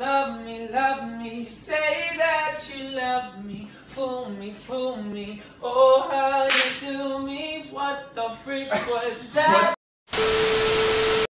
love me, say that you love me, fool me, oh how you do me, what the freak was that?